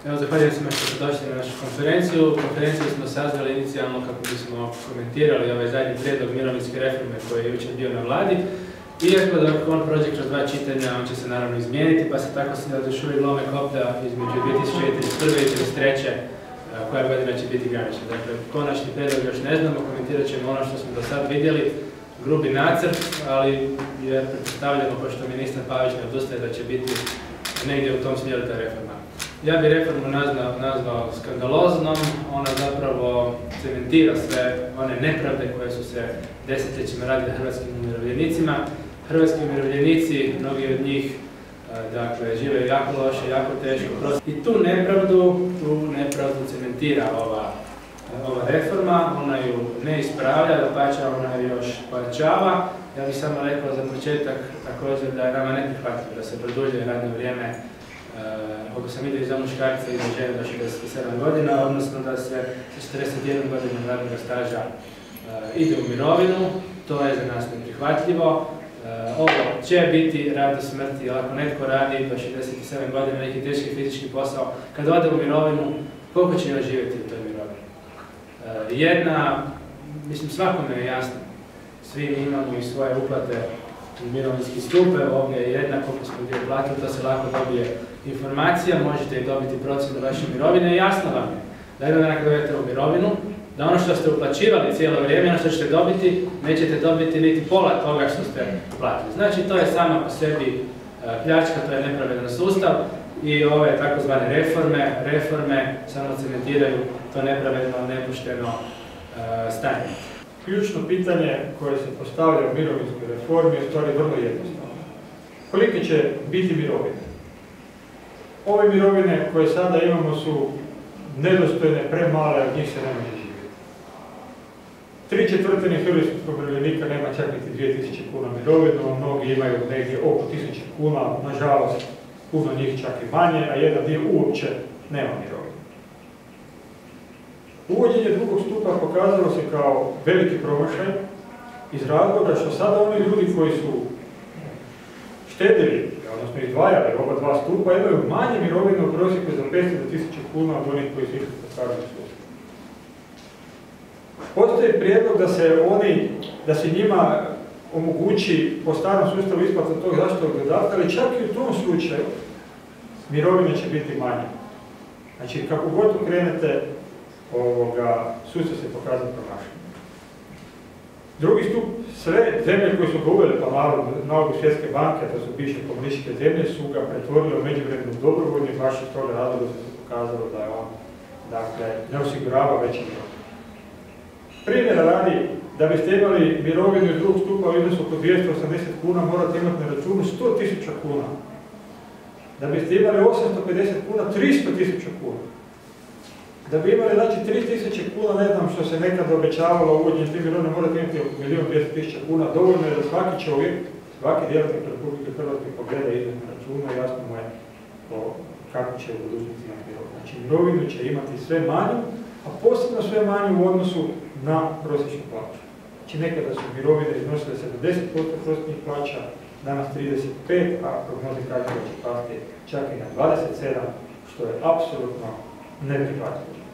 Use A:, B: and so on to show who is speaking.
A: Evo, zahvaljujem svima što ste došli na našu konferenciju. Konferenciju smo sazvali inicijalno kako bismo komentirali ovaj zadnji prijedlog mirovinske reforme koji je jučer bio na vladi. Iako dok on prođe kroz dva čitanja, on će se naravno izmijeniti, pa se tako još uvijek lome koplja između 2031. i 2033. koja godina će biti granična. Dakle, konačni prijedlog još ne znamo, komentirat ćemo ono što smo do sad vidjeli, grubi nacrt, ali je pretpostavljeno, pošto ministar Pavić ne odustaje, da će biti negdje u tom smjeru ta reforma. Ja bih reformu nazvao skandaloznom, ona zapravo cementira sve one nepravde koje su se desetljećima radile hrvatskim umirovljenicima. Hrvatski umirovljenici, mnogi od njih, dakle, žive jako loše, jako teško. I tu nepravdu cementira ova reforma, ona ju ne ispravlja, dapače ona ju još pojačava. Ja bih samo rekao za početak također da je nama neprihvatljivo da se produljuje radno vrijeme, koliko sam vidio, i za muškarce i za žene do 67 godina, odnosno da se sa 41 godina radnog staža ide u mirovinu. To je za nas neprihvatljivo. Ovo će biti rad do smrti, jer ako netko radi do 67 godina neki teški fizički posao, kad ode u mirovinu, koliko će još živjeti u toj mirovini? Mislim, svakome je jasno, svi mi imamo i svoje uplate u mirovinski stup, ovdje je jedna, koliko smo gdje platili, to se lako dobije informacija, možete i dobiti procjenu vaše mirovine. Jasno vam je da jednog dana kad dovedete u mirovinu, da ono što ste uplaćivali cijelo vrijeme, ono što ćete dobiti, nećete dobiti niti pola toga što ste platili. Znači, to je sama po sebi pljačka, to je nepravedan sustav i ove takozvane reforme samo cementiraju to nepravedno, nepošteno stanje.
B: Ključno pitanje koje se postavlja u mirovinskoj reformi je stvari vrlo jednostavno. Kolike će biti mirovine? Ove mirovine koje sada imamo su nedostojne, premale, od njih se ne može živjeti. 3/4 hrvatskih umirovljenika nema čak niti 2000 kuna mirovinu, a mnogi imaju negdje oko 1000 kuna, nažalost puno njih čak i manje, a jedan dio uopće nema mirovinu. Uvođenje drugog stupa pokazalo se kao veliki promašaj iz razloga što sada oni ljudi koji su štedili, odnosno izdvajali oba dva stupa, imaju manje mirovine u prosjeku za 500 do 1000 kuna od onih koji su išli po starom sustavu. Postoji prijedlog da se njima omogući po starom sustavu isplata tog zaštitnog dodatka, ali čak i u tom slučaju mirovine će biti manje. Znači, kako god okrenete, sustav se pokazati promašen. Drugi stup, sve zemlje koje su ga uveli po nalogu Svjetske banke, to su bivše komunističke zemlje, su ga pretvorili u međuvremenu dobrovoljni, baš iz toga razloga se pokazalo da je on, dakle, ne osigurava veće mirovine. Primjera radi, da biste imali mirovinu iz drugog stupa u iznosu oko 280 kuna, morate imati na računu 100.000 kuna. Da biste imali 850 kuna, 300.000 kuna. Da bi imali, znači, 3.000 kuna, ne znam što se nekad obećavalo uvođenje te mirovine, morate imati oko 1.200.000 kuna. Dovoljno je da svaki čovjek, svaki djelatnik Republike Hrvatske pogleda iznos na računu i jasno mu je kako će u budućnosti imati mirovinu. Znači, mirovinu će imati sve manju, a posebno sve manju u odnosu na prosječnu plaću. Znači, nekada su mirovine iznosile 70% prosječnih plaća, danas 35%, a prognoze kažu da će pasti čak i na 27%, što je apsolutno neprihvatljivo.